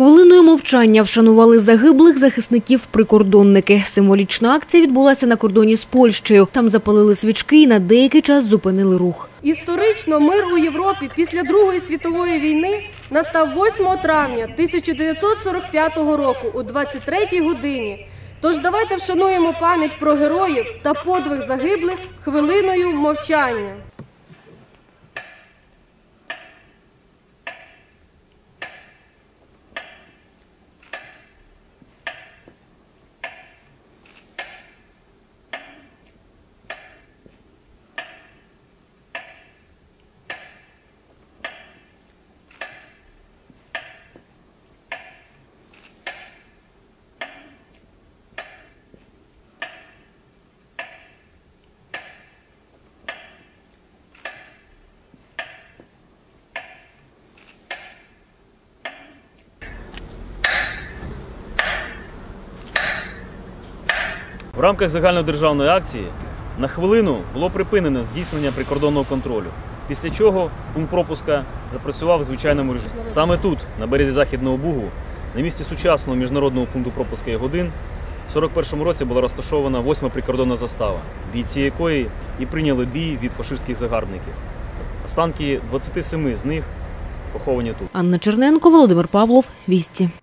Хвилиною мовчання вшанували загиблих захисників-прикордонники. Символічна акція відбулася на кордоні з Польщею. Там запалили свічки і на деякий час зупинили рух. Історично мир у Європі після Другої світової війни настав 8 травня 1945 року о 23-й годині. Тож давайте вшануємо пам'ять про героїв та подвиг загиблих хвилиною мовчання. В рамках загальнодержавної акції на хвилину було припинено здійснення прикордонного контролю, після чого пункт пропуска запрацював в звичайному режимі. Саме тут, на березі Західного Бугу, на місці сучасного міжнародного пункту пропуска «Ягодин», в 1941 році була розташована 8-ма прикордонна застава, бійці якої і прийняли бій від фашистських загарбників. Останки 27 з них поховані тут. Анна Черненко, Володимир Павлов, Вісті.